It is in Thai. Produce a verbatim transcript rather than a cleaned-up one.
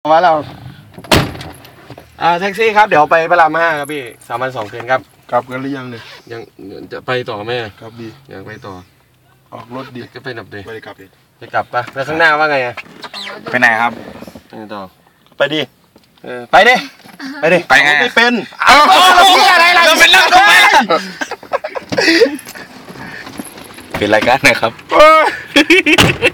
มาเราอ่าแท็กซี่ครับเดี๋ยวไปพระรามห้าครับพี่สามวันสองคืนครับกลับกันหรือยังเนี่ยยังจะไปต่อไหมครับดีอยากไปต่อออกรถดีก็ไปหนับดีไปกลับดิไปกลับปะแล้วข้างหน้าว่าไงอะไปไหนครับไปต่อไปดิเออไปดิไปดิไปไงไม่เป็นเอาพี่อะไรล่ะเราเป็นเรื่องทำไมล่ะเป็นรายการนะครับ